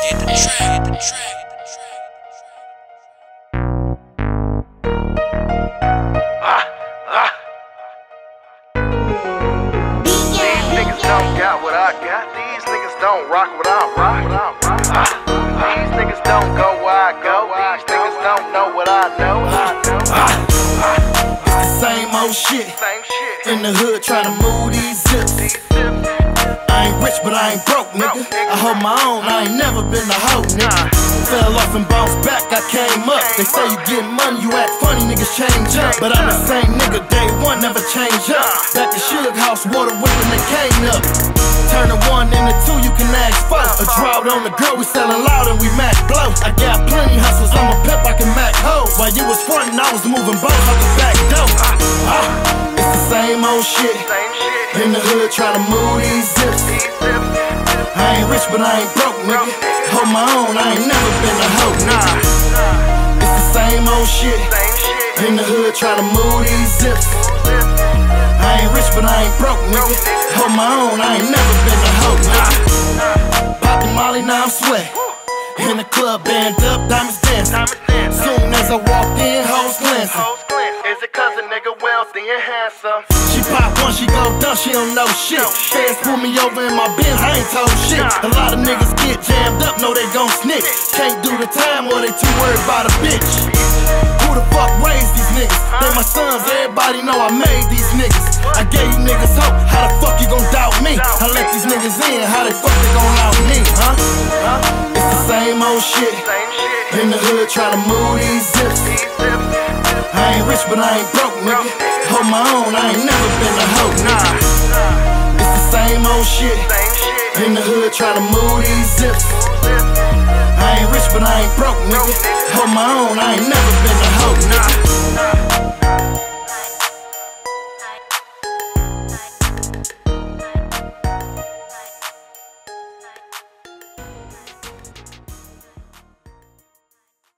Niggas don't got what I got. These niggas don't rock what I rock. These niggas don't go where I go. These niggas don't know what I know. It's the same old shit. In the hood tryna move these zips. I ain't rich, but I ain't broke, nigga. I hold my own, I ain't never been a hoe, nigga. Fell off and bounced back, I came up. They say you get money, you act funny, niggas change up. But I'm the same nigga, day one, never change up. Back to Suge House, water whipping the cane up. Turn a 1 into 2, you can ask for. A drought on the girl, we sellin' loud and we mac blow. I got plenty hustles, I'm a pimp, I can mac hoes. While you was frontin', I was moving boats out the back door. It's the same old shit. In the hood tryna move these zips. I ain't rich, but I ain't broke, nigga. Hold my own, I ain't never been a hoe, nigga. It's the same old shit. In the hood tryna move these zips. I ain't rich, but I ain't broke, nigga. Hold my own, I ain't never been a hoe, nigga. Poppin' Molly, now I'm sweat. In the club, band up, diamonds dancing. Soon as I walked in, hoes glancing. Is it cause a nigga wealthy and handsome? She pop one, she go dumb, she don't know shit. Fans pull me over in my Benz, I ain't told shit. A lot of niggas get jammed up, know they gon' snitch. Can't do the time or they too worried about a bitch. Who the fuck raised these niggas? They my sons, everybody know I made these niggas. I gave you niggas hope, how the fuck you gon' doubt me? I let these niggas in, how the fuck they gon' out me, huh? It's the same old shit. In the hood tryna move these zips. I ain't rich, but I ain't broke, nigga. Hold my own, I ain't never been a hoe, nigga. It's the same old shit. In the hood tryna move these zips. I ain't rich, but I ain't broke, nigga. Hold my own, I ain't never been a hoe, nigga.